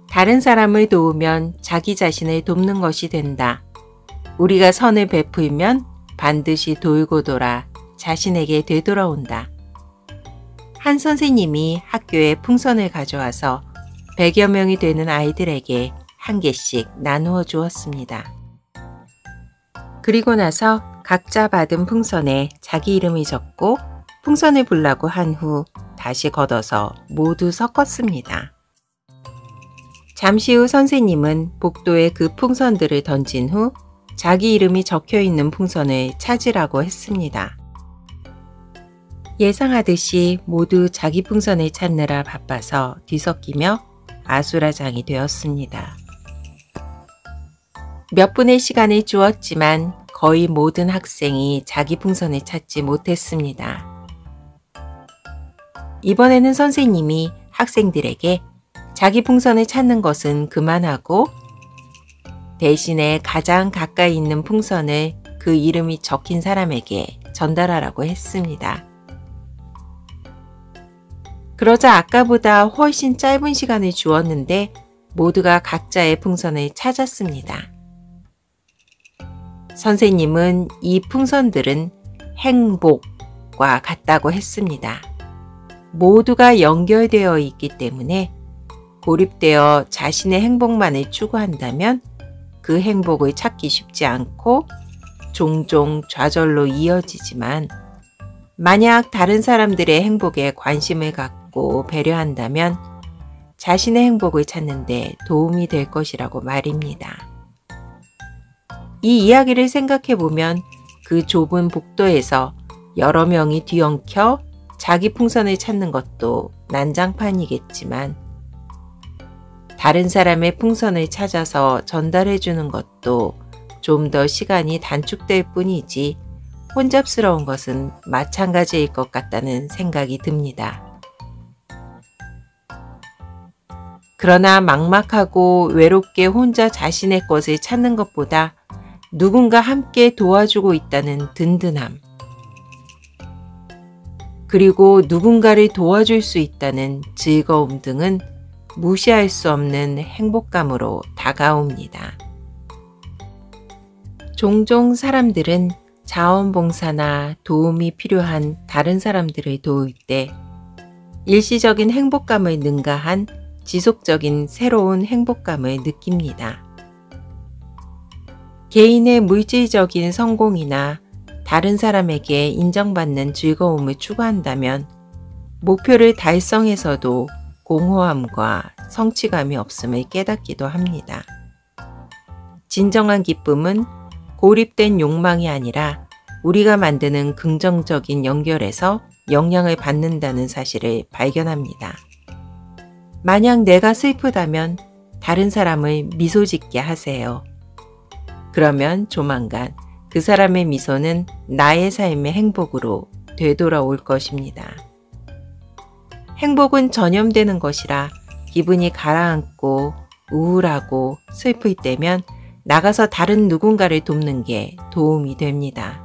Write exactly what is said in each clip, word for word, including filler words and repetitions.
다른 사람을 도우면 자기 자신을 돕는 것이 된다. 우리가 선을 베풀면 반드시 돌고 돌아 자신에게 되돌아온다. 한 선생님이 학교에 풍선을 가져와서 백여 명이 되는 아이들에게 한 개씩 나누어 주었습니다. 그리고 나서 각자 받은 풍선에 자기 이름을 적고 풍선을 불라고 한 후 다시 걷어서 모두 섞었습니다. 잠시 후 선생님은 복도에 그 풍선들을 던진 후 자기 이름이 적혀 있는 풍선을 찾으라고 했습니다. 예상하듯이 모두 자기 풍선을 찾느라 바빠서 뒤섞이며 아수라장이 되었습니다. 몇 분의 시간을 주었지만 거의 모든 학생이 자기 풍선을 찾지 못했습니다. 이번에는 선생님이 학생들에게 자기 풍선을 찾는 것은 그만하고 대신에 가장 가까이 있는 풍선을 그 이름이 적힌 사람에게 전달하라고 했습니다. 그러자 아까보다 훨씬 짧은 시간을 주었는데 모두가 각자의 풍선을 찾았습니다. 선생님은 이 풍선들은 행복과 같다고 했습니다. 모두가 연결되어 있기 때문에 고립되어 자신의 행복만을 추구한다면 그 행복을 찾기 쉽지 않고 종종 좌절로 이어지지만 만약 다른 사람들의 행복에 관심을 갖고 배려한다면 자신의 행복을 찾는 데 도움이 될 것이라고 말입니다. 이 이야기를 생각해 보면 그 좁은 복도에서 여러 명이 뒤엉켜 자기 풍선을 찾는 것도 난장판이겠지만 다른 사람의 풍선을 찾아서 전달해 주는 것도 좀 더 시간이 단축될 뿐이지 혼잡스러운 것은 마찬가지일 것 같다는 생각이 듭니다. 그러나 막막하고 외롭게 혼자 자신의 것을 찾는 것보다 누군가 함께 도와주고 있다는 든든함, 그리고 누군가를 도와줄 수 있다는 즐거움 등은 무시할 수 없는 행복감으로 다가옵니다. 종종 사람들은 자원봉사나 도움이 필요한 다른 사람들을 도울 때 일시적인 행복감을 능가한 지속적인 새로운 행복감을 느낍니다. 개인의 물질적인 성공이나 다른 사람에게 인정받는 즐거움을 추구한다면 목표를 달성해서도 공허함과 성취감이 없음을 깨닫기도 합니다. 진정한 기쁨은 고립된 욕망이 아니라 우리가 만드는 긍정적인 연결에서 영향을 받는다는 사실을 발견합니다. 만약 내가 슬프다면 다른 사람을 미소 짓게 하세요. 그러면 조만간 그 사람의 미소는 나의 삶의 행복으로 되돌아올 것입니다. 행복은 전염되는 것이라 기분이 가라앉고 우울하고 슬플 때면 나가서 다른 누군가를 돕는 게 도움이 됩니다.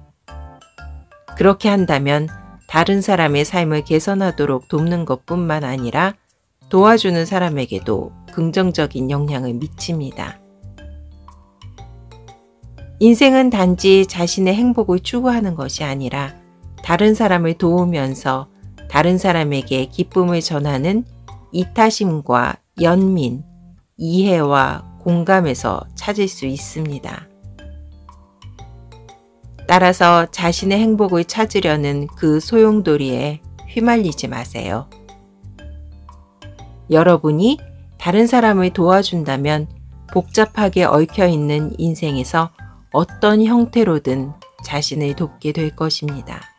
그렇게 한다면 다른 사람의 삶을 개선하도록 돕는 것뿐만 아니라 도와주는 사람에게도 긍정적인 영향을 미칩니다. 인생은 단지 자신의 행복을 추구하는 것이 아니라 다른 사람을 도우면서 다른 사람에게 기쁨을 전하는 이타심과 연민, 이해와 공감에서 찾을 수 있습니다. 따라서 자신의 행복을 찾으려는 그 소용돌이에 휘말리지 마세요. 여러분이 다른 사람을 도와준다면 복잡하게 얽혀있는 인생에서 어떤 형태로든 자신을 돕게 될 것입니다.